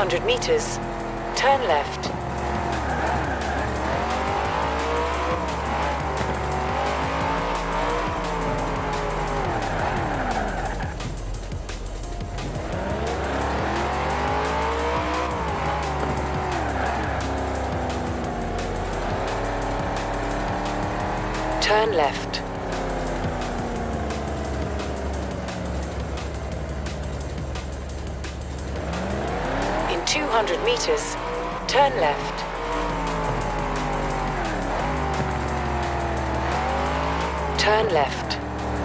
200 meters, turn left. Turn left. In 200 meters, turn left. Turn left.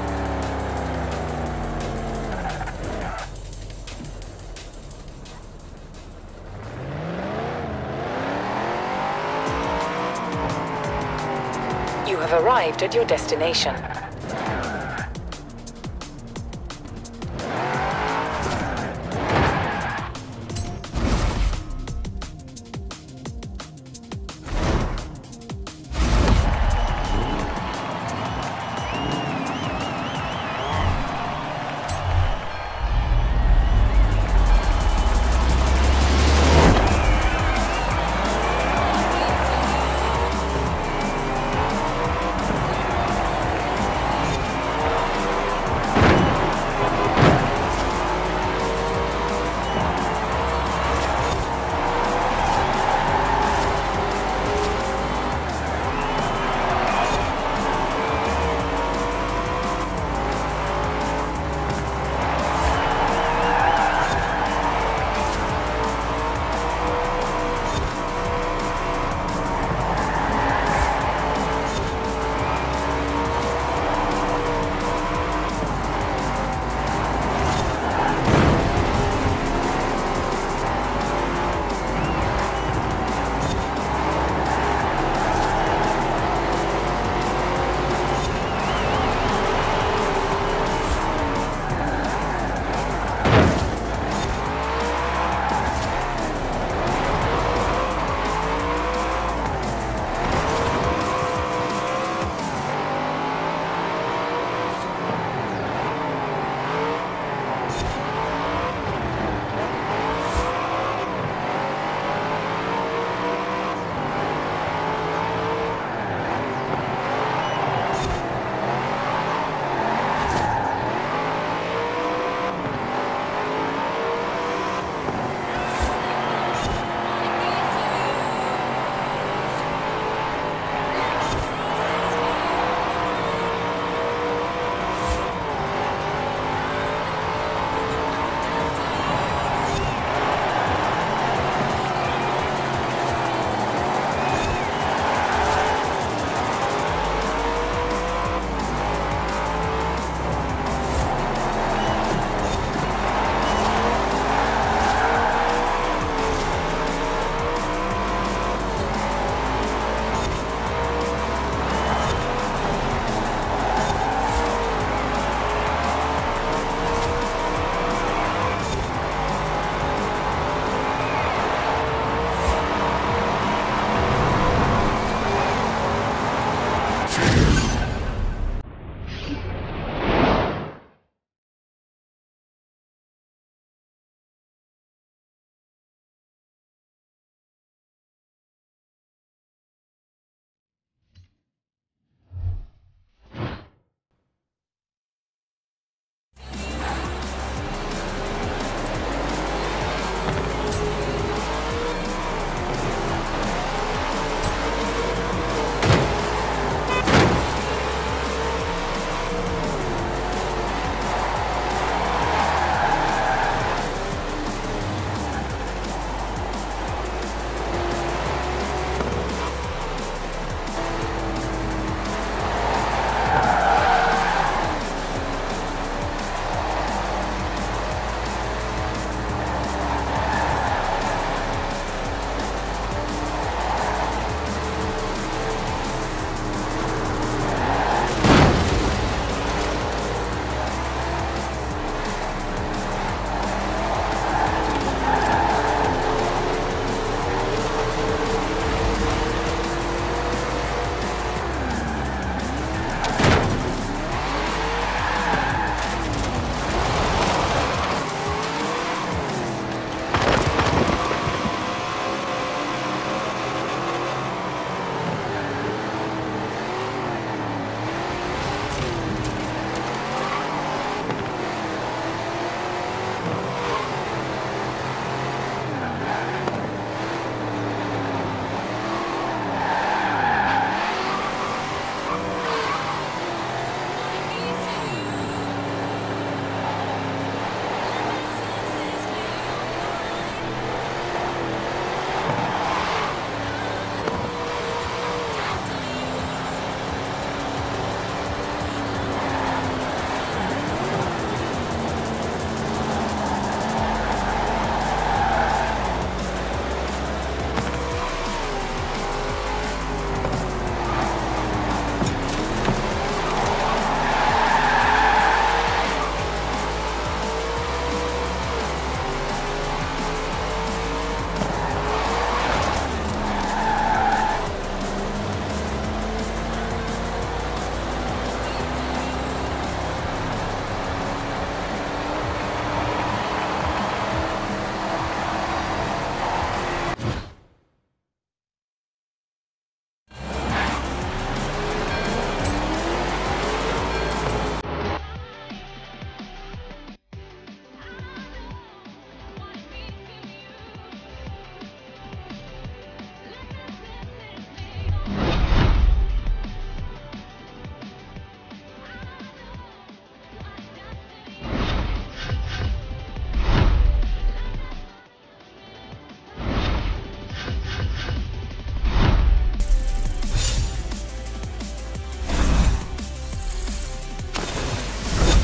You have arrived at your destination.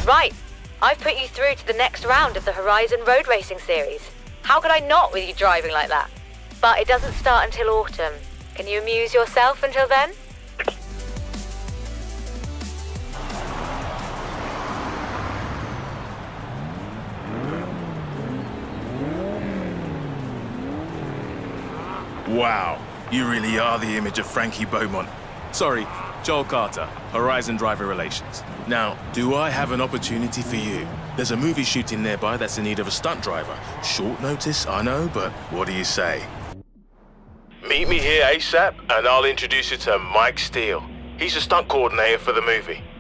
Right. I've put you through to the next round of the Horizon Road Racing Series. How could I not with you driving like that? But it doesn't start until autumn. Can you amuse yourself until then? Wow, you really are the image of Frankie Beaumont. Sorry, Joel Carter, Horizon Driver Relations. Now, do I have an opportunity for you? There's a movie shooting nearby that's in need of a stunt driver. Short notice, I know, but what do you say? Meet me here ASAP, and I'll introduce you to Mike Steele. He's a stunt coordinator for the movie.